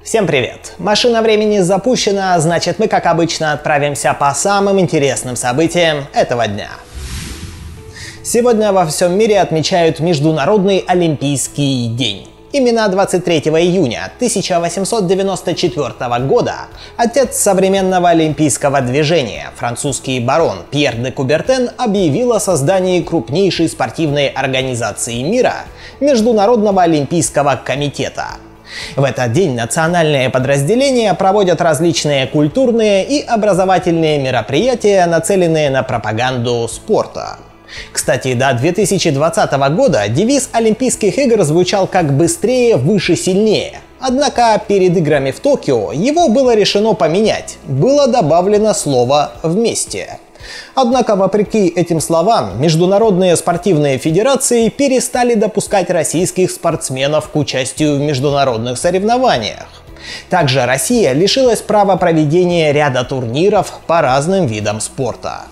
Всем привет! Машина времени запущена, значит мы, как обычно, отправимся по самым интересным событиям этого дня. Сегодня во всем мире отмечают Международный Олимпийский день. Именно 23 июня 1894 года отец современного олимпийского движения, французский барон Пьер де Кубертен, объявил о создании крупнейшей спортивной организации мира – Международного олимпийского комитета. В этот день национальные подразделения проводят различные культурные и образовательные мероприятия, нацеленные на пропаганду спорта. Кстати, до 2020 года девиз Олимпийских игр звучал как «быстрее, выше, сильнее». Однако перед играми в Токио его было решено поменять. Было добавлено слово «вместе». Однако, вопреки этим словам, международные спортивные федерации перестали допускать российских спортсменов к участию в международных соревнованиях. Также Россия лишилась права проведения ряда турниров по разным видам спорта.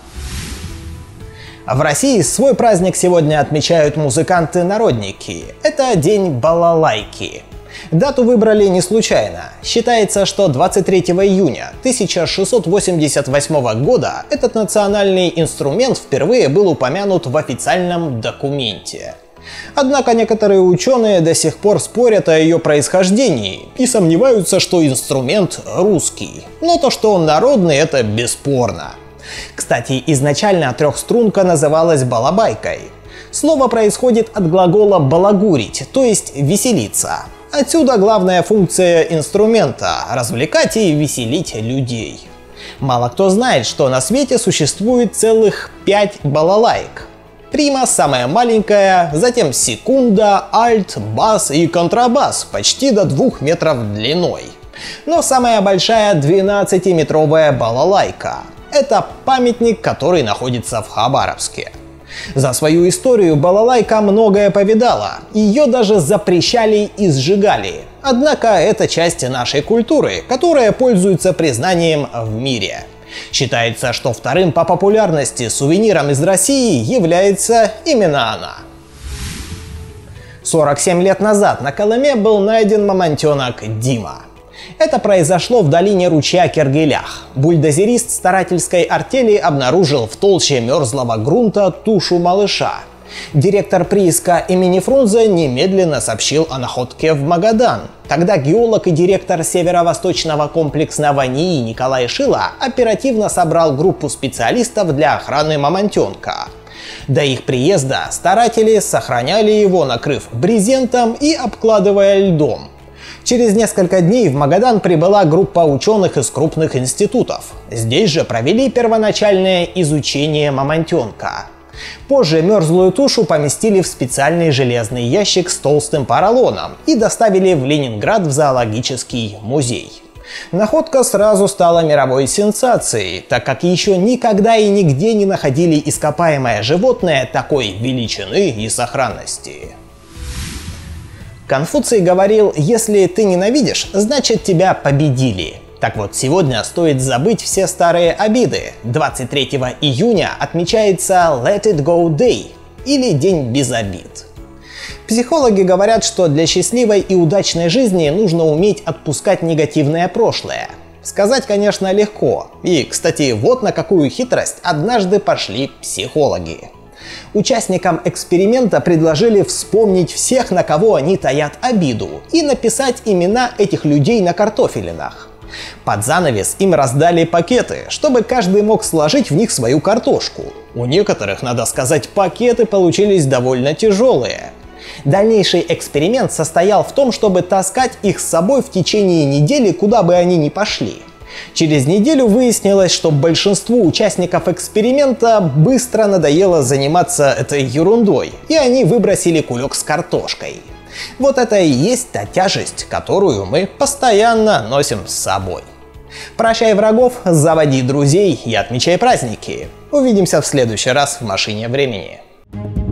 В России свой праздник сегодня отмечают музыканты-народники. Это день балалайки. Дату выбрали не случайно. Считается, что 23 июня 1688 года этот национальный инструмент впервые был упомянут в официальном документе. Однако некоторые ученые до сих пор спорят о ее происхождении и сомневаются, что инструмент русский. Но то, что он народный, это бесспорно. Кстати, изначально трехструнка называлась балабайкой. Слово происходит от глагола «балагурить», то есть «веселиться». Отсюда главная функция инструмента – развлекать и веселить людей. Мало кто знает, что на свете существует целых 5 балалаек. Прима – самая маленькая, затем секунда, альт, бас и контрабас почти до 2 метров длиной. Но самая большая 12-метровая балалайка. Это памятник, который находится в Хабаровске. За свою историю балалайка многое повидала, ее даже запрещали и сжигали. Однако это часть нашей культуры, которая пользуется признанием в мире. Считается, что вторым по популярности сувениром из России является именно она. 47 лет назад на Колыме был найден мамонтенок Дима. Это произошло в долине ручья Кергелях. Бульдозерист старательской артели обнаружил в толще мерзлого грунта тушу малыша. Директор прииска имени Фрунзе немедленно сообщил о находке в Магадан. Тогда геолог и директор северо-восточного комплексного НИИ Николай Шила оперативно собрал группу специалистов для охраны мамонтенка. До их приезда старатели сохраняли его, накрыв брезентом и обкладывая льдом. Через несколько дней в Магадан прибыла группа ученых из крупных институтов. Здесь же провели первоначальное изучение мамонтенка. Позже мерзлую тушу поместили в специальный железный ящик с толстым поролоном и доставили в Ленинград в зоологический музей. Находка сразу стала мировой сенсацией, так как еще никогда и нигде не находили ископаемое животное такой величины и сохранности. Конфуций говорил: если ты ненавидишь, значит тебя победили. Так вот, сегодня стоит забыть все старые обиды. 23 июня отмечается Let It Go Day, или День без обид. Психологи говорят, что для счастливой и удачной жизни нужно уметь отпускать негативное прошлое. Сказать, конечно, легко. И, кстати, вот на какую хитрость однажды пошли психологи. Участникам эксперимента предложили вспомнить всех, на кого они таят обиду, и написать имена этих людей на картофелинах. Под занавес им раздали пакеты, чтобы каждый мог сложить в них свою картошку. У некоторых, надо сказать, пакеты получились довольно тяжелые. Дальнейший эксперимент состоял в том, чтобы таскать их с собой в течение недели, куда бы они ни пошли. Через неделю выяснилось, что большинству участников эксперимента быстро надоело заниматься этой ерундой, и они выбросили кулек с картошкой. Вот это и есть та тяжесть, которую мы постоянно носим с собой. Прощай врагов, заводи друзей и отмечай праздники. Увидимся в следующий раз в машине времени.